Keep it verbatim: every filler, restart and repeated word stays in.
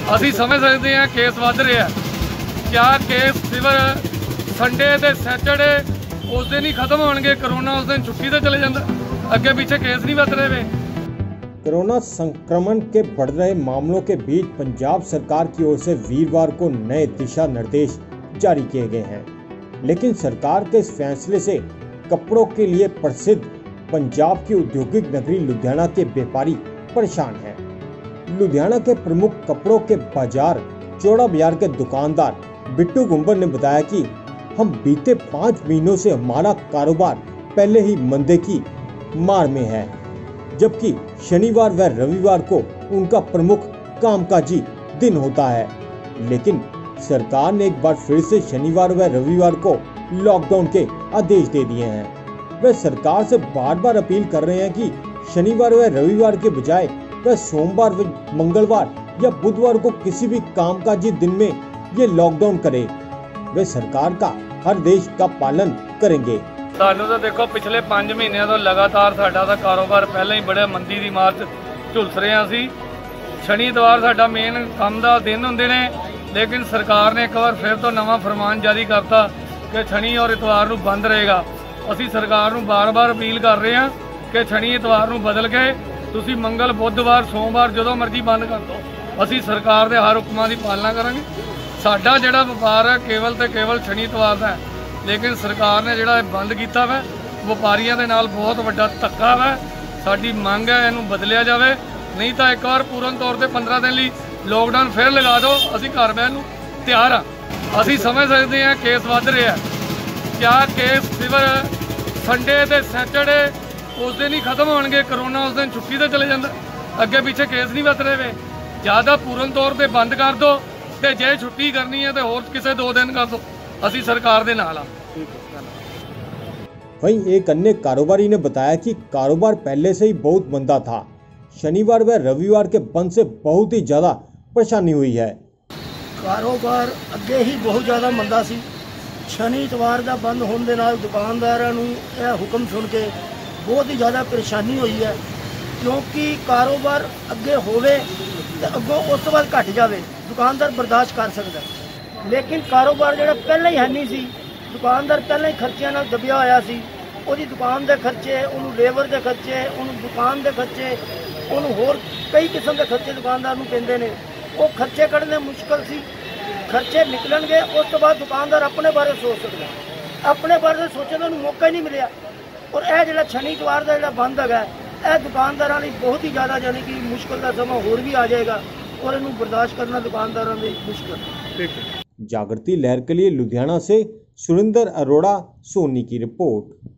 ਅਸੀਂ ਸਮਝ ਸਕਦੇ ਹਾਂ ਕੇਸ ਵੱਧ ਰਿਹਾ। क्या केस सिवर संडे ते सैटरडे उस दिन ही खत्म होंगे, कोरोना उस दिन छुट्टी तो चले जाता, अगे पीछे केस नहीं बच रहे। कोरोना संक्रमण के बढ़ रहे मामलों के बीच पंजाब सरकार की ओर से वीरवार को नए दिशा निर्देश जारी किए गए हैं, लेकिन सरकार के इस फैसले से कपड़ों के लिए प्रसिद्ध पंजाब की औद्योगिक नगरी लुधियाना के व्यापारी परेशान हैं। लुधियाना के प्रमुख कपड़ों के बाजार चौड़ा बाजार के दुकानदार बिट्टू गुंबर ने बताया कि हम बीते पाँच महीनों से हमारा कारोबार पहले ही मंदे की मार में है, जबकि शनिवार व रविवार को उनका प्रमुख कामकाजी दिन होता है। लेकिन सरकार ने एक बार फिर से शनिवार व रविवार को लॉकडाउन के आदेश दे दिए हैं। वे सरकार से बार बार अपील कर रहे हैं कि शनिवार व रविवार के बजाय वह सोमवार व मंगलवार या बुधवार को किसी भी कामकाजी दिन में ये लॉकडाउन करे। वे सरकार का हर देश का पालन करेंगे। सानू तो देखो पिछले पांच महीनों तो लगातार साडा दा कारोबार पहले ही बड़े मंदी दी मार च झुलस रहे सी। शनि इतवार साडा मेन काम दा दिन हुंदे ने, लेकिन सरकार ने एक बार फिर तो नवा फरमान जारी करता कि शनि और इतवार नूं बंद रहेगा। असीं सरकार नूं बार बार अपील कर रहे हैं कि शनि इतवार नूं बदल के तुसीं मंगल बुधवार सोमवार जदों मर्जी बंद कर दो। असीं सरकार दे हर हुक्मां दी पालना करांगे। साडा जिहड़ा व्यापार है केवल ते केवल शनि इतवार दा है, लेकिन सरकार ने जिहड़ा बंद कीता वा व्यापारियों के नाल बहुत वड्डा धक्का वा। साडी मंग है इहनूं बदलिया जावे, नहीं तो एक बार पूर्ण तौर पर पंद्रह दिन लई लॉकडाउन फिर लगा दो, असीं घर बहण नूं तैयार हाँ। असीं समझ सकते हैं केस वध रहा। क्या केस सिवर संडे ते सैटरडे उस दिन ही खत्म होंगे, कोरोना उस दिन छुट्टी तो चले जाता, अगे पीछे केस नहीं बच रहे। ज़्यादा पूर्ण तौर पर बंद कर दो, ते जे छुट्टी करनी है तो होर किसी दो दिन कर दो, असी सरकार दे नाल आ। वहीं एक अन्य कारोबारी ने बताया कि कारोबार पहले से ही बहुत मंदा था, शनिवार व रविवार के बंद से बहुत ही ज्यादा परेशानी हुई है। कारोबार अगे ही बहुत ज्यादा मंदा सी, शनि इतवार का बंद होने के नाल दुकानदारां नूं यह हुक्म सुन के बहुत ही ज़्यादा परेशानी हुई है, क्योंकि कारोबार अगे होवे तो अगों उस तो बाद घट जाए दुकानदार बर्दाश्त कर सकता, लेकिन कारोबार जो पहले ही है नहीं सी, दुकानदार पहले ही खर्चिया नाल दबिया होया सी। उहदी दुकान के खर्चे, उन्होंने लेबर के खर्चे, उन्होंने दुकान के खर्चे, उन्होंने होर कई किस्म के खर्चे दुकानदार नूं पैंदे ने, वो खर्चे कढ़ने मुश्किल सी। खर्चे निकलणगे उस तो बाद दुकानदार अपने बारे सोच सकता, अपने बारे सोचने का मौका ही नहीं मिलिया। और यह जो शनि इतवार का जो बंद है यह दुकानदारों लिए बहुत ही ज़्यादा यानी कि मुश्किल का समा होर भी आ जाएगा, और इन्हें बर्दाश्त करना दुकानदारों में मुश्किल। जागृति लहर के लिए लुधियाना से सुरेंद्र अरोड़ा सोनी की रिपोर्ट।